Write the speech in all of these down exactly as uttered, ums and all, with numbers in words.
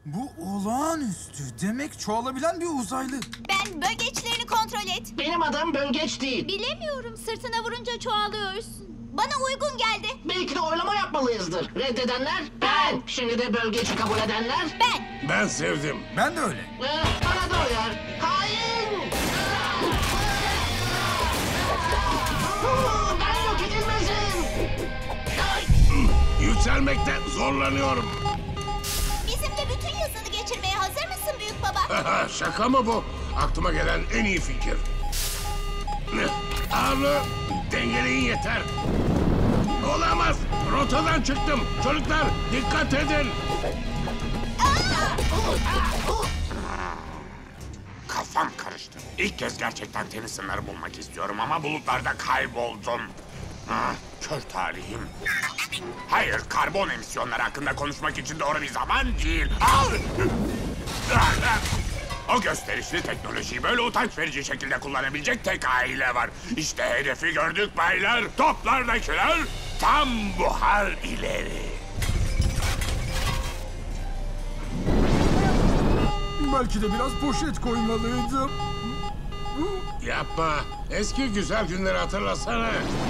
Bu olağanüstü. Demek çoğalabilen bir uzaylı. Ben bölgeçlerini kontrol et. Benim adım Bölgeç değil. Bilemiyorum, sırtına vurunca çoğalıyorsun. Bana uygun geldi. Belki de oylama yapmalıyızdır. Reddedenler ben. Şimdi de Bölgeç'i kabul edenler Ben. Ben sevdim. Ben de öyle. Ee, bana da uyar. Hain! Huu, ben yok edilmezim. Ay! Yükselmekte zorlanıyorum. Bizimle bütün yazını geçirmeye hazır mısın büyük baba? Şaka mı bu? Aklıma gelen en iyi fikir. Ağırlığı dengeleyin yeter. Olamaz. Rotadan çıktım. Çocuklar dikkat edin. Kafam karıştı. İlk kez gerçekten tenis sınırı bulmak istiyorum ama bulutlarda kayboldum. Ah, kör talihim. Hayır, karbon emisyonları hakkında konuşmak için doğru bir zaman değil. Ah! O gösterişli teknolojiyi böyle utanç verici şekilde kullanabilecek tek aile var. İşte hedefi gördük baylar. Toplardakiler tam buhar ileri. Belki de biraz poşet koymalıydım. Yapma. Eski güzel günleri hatırlasana.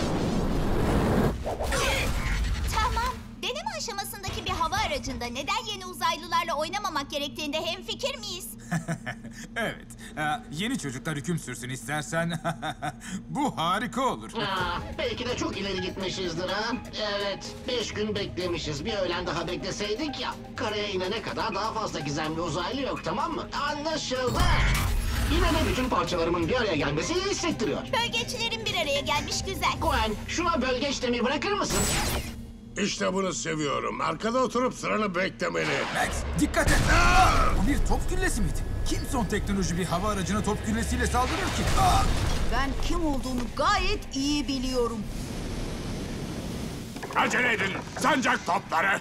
Tamam. Deneme aşamasındaki bir hava aracında neden yeni uzaylılarla oynamamak gerektiğinde hemfikir miyiz? Evet. Ee, yeni çocuklar hüküm sürsün istersen. Bu harika olur. Aa, belki de çok ileri gitmişizdir ha. Evet, beş gün beklemişiz. Bir öğlen daha bekleseydik ya. Karaya inene kadar daha fazla gizemli uzaylı yok, tamam mı? Anlaşıldı. Yine de bütün parçalarımın bir araya gelmesi iyi hissettiriyor. Bölgeçlerin bir araya gelmiş güzel. Gwen, şuna bölgeç demeyi bırakır mısın? İşte bunu seviyorum. Arkada oturup sıranı beklemeni. Max, dikkat et. Bu bir top güllesi miydi? Kim son teknoloji bir hava aracına top güllesiyle saldırır ki? Aa! Ben kim olduğunu gayet iyi biliyorum. Acele edin. Sancak topları.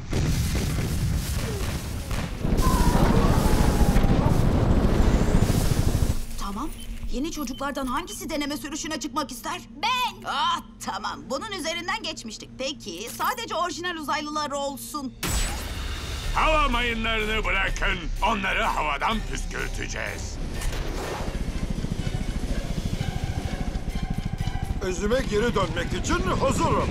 Tamam. Yeni çocuklardan hangisi deneme sürüşüne çıkmak ister? Ben. Ah tamam. Bunun üzerinden geçmiştik. Peki sadece orijinal uzaylılar olsun. Hava mayınlarını bırakın. Onları havadan püskürteceğiz. Özüme geri dönmek için hazırım.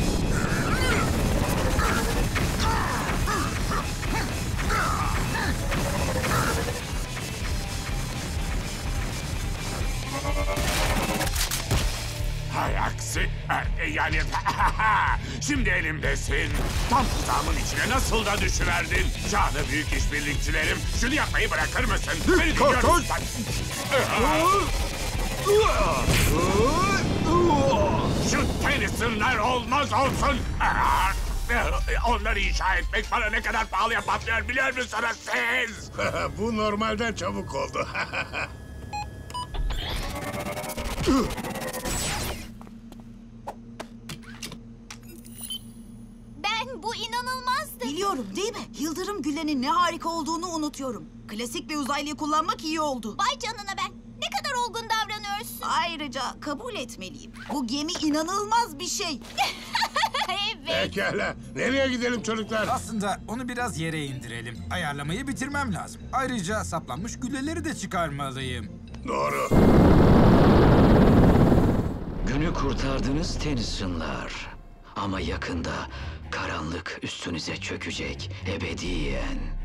Hay aksi. Ee, Yani şimdi elimdesin. Tam tuzağımın içine nasıl da düşüverdin. Şahane büyük işbirlikçilerim. Şunu yapmayı bırakır mısın? Beni Dikkat dinliyor musun et! sen? Şu Tennyson'lar olmaz olsun. Onları inşa etmek bana ne kadar pahalıya patlıyor biliyor musunuz siz? Bu normalden çabuk oldu. Ben bu inanılmazdı. Biliyorum değil mi? Yıldırım Güllen'in ne harika olduğunu unutuyorum. Klasik bir uzaylıyı kullanmak iyi oldu. Vay canına ben. Ne kadar olgun davranıyorsun. Ayrıca kabul etmeliyim. Bu gemi inanılmaz bir şey. Evet. Pekala. Nereye gidelim çocuklar? Aslında onu biraz yere indirelim. Ayarlamayı bitirmem lazım. Ayrıca saplanmış gülleleri de çıkarmalıyım. Doğru. Günü kurtardınız Tennyson'lar. Ama yakında karanlık üstünüze çökecek ebediyen.